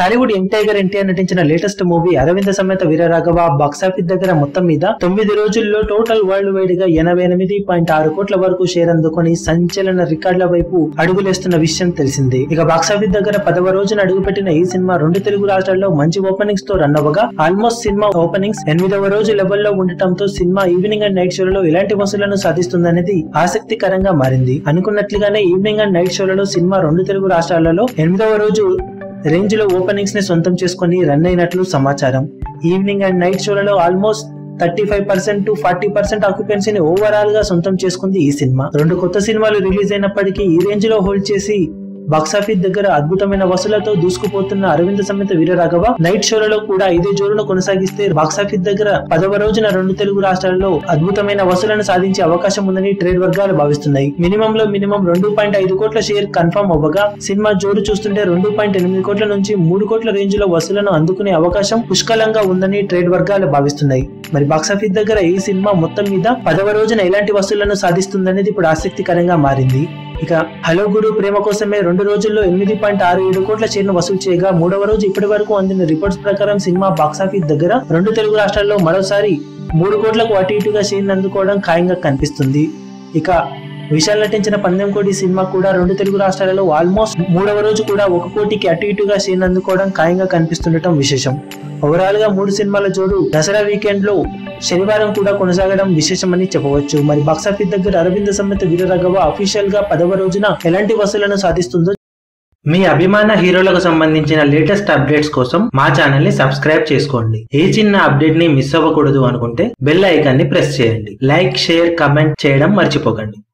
Tollywood young tiger NTR నటించిన latest movie Aravinda Sametha Veeraraghava box office దగ్గర మొత్తం మీద 9 రోజుల్లో టోటల్ వరల్డ్ వైడ్ గా 88.6 కోట్ల వరకు షేర్ అందుకొని సంచలన రికార్డుల వైపు అడుగులేస్తున్న విషయం తెలిసిందే. ఇక బాక్సాఫీస్ దగ్గర 10వ రోజున అడుగుపెట్టిన ఈ సినిమా 2 తెలుగు రాష్ట్రాల్లో మంచి ఓపెనింగ్స్ తో రన్ అవ్వగా ఆల్మోస్ట్ సినిమా ఓపెనింగ్స్ 8వ రోజు లెవెల్లో ఉండటంతో సినిమా ఈవినింగ్ అండ్ నైట్ షోలలో ఎలాంటి వసూళ్లను సాధిస్తుందనేది ఆసక్తికరంగా మారింది. అనుకున్నట్లుగానే ఈవినింగ్ అండ్ నైట్ షోలలో సినిమా 2 తెలుగు రాష్ట్రాలలో 8వ రోజు రేంజ్ లో ఓపెనింగ్స్ ని సొంతం చేసుకుని రన్ అయినట్లు సమాచారం. ఈవినింగ్ అండ్ నైట్ షోలలో ఆల్మోస్ట్ 35% to 40% ఆక్యుపెన్సీని ఓవరాల్ గా సొంతం చేసుకుంది ఈ సినిమా. 2 కొత్త సినిమాలు రిలీజ్ అయినప్పటికీ ఈ రేంజ్ లో హోల్డ్ చేసి బాక్సాఫీస్ దగ్గర అద్భుతమైన వసూలతో దూసుకుపోతున్న అరవింద సమేత వీరరాఘవ నైట్ షోలలో కూడా ఇదే జోరును కొనసాగిస్తే బాక్సాఫీస్ దగ్గర 10వ రోజున 2 తెలుగు రాష్ట్రాల్లో అద్భుతమైన వసూలను సాధించే అవకాశం ఉందని ట్రేడ్ వర్గాలు భావిస్తున్నాయి. మినిమం 2.5 కోట్ల షేర్ కన్ఫర్మ్ అవ్వగా సినిమా జోరు చూస్తుంటే 2.8 కోట్ల నుంచి 3 కోట్ల రేంజ్ లో వసూలను అందుకునే అవకాశం పుష్కలంగా ఉందని ట్రేడ్ వర్గాలు భావిస్తున్నాయి. మరి బాక్సాఫీస్ దగ్గర ఈ సినిమా మొత్తం మీద 10వ రోజున ఎలాంటి వసూళ్లను సాధిస్తుందనేది ఇప్పుడు ఆసక్తికరంగా మారింది. ఇక హలో గురు ప్రేమ కోసమే 2 రోజుల్లో 8.67 కోట్ల షేర్ను వసూలు చేయగా 3వ రోజు ఇప్పటి వరకు అందిన రిపోర్ట్స్ ప్రకారం సినిమా బాక్సాఫీస్ దగ్గర 2 తెలుగు రాష్ట్రాల్లో మరోసారి 3 కోట్లకు అటు ఇటుగా షేర్ను అందుకోవడం ఖాయంగా కనిపిస్తుంది. ఇక విశాల్ నటించిన 19 కోటి సినిమా కూడా 2 తెలుగు రాష్ట్రాలలో ఆల్మోస్ట్ 3వ రోజు కూడా 1 కోటికి అటు ఇటుగా షేర్ను అందుకోవడం ఖాయంగా కనిపిస్తుండటం విశేషం. ఓవరాల్ గా 3 సినిమాల జోడు దసరా వీకెండ్ లో శనివారం కూడా కొనసాగడం విశేషమని చెప్పవచ్చు. మరి బాక్సాఫీస్ దగ్గర అరవింద సమేత వీరరాఘవ అఫీషియల్ గా 10వ రోజున ఎలాంటి వసూళ్లను సాధిస్తుందో మీ అభిమాన హీరోలకు సంబంధించిన లేటెస్ట్ అప్డేట్స్ కోసం మా ఛానల్ ని సబ్స్క్రైబ్ చేసుకోండి. ఏ చిన్న అప్డేట్ ని మిస్ అవ్వకూడదు అనుకుంటే బెల్ ఐకాన్ ని ప్రెస్ చేయండి. లైక్, షేర్, కమెంట్ చేయడం మర్చిపోకండి.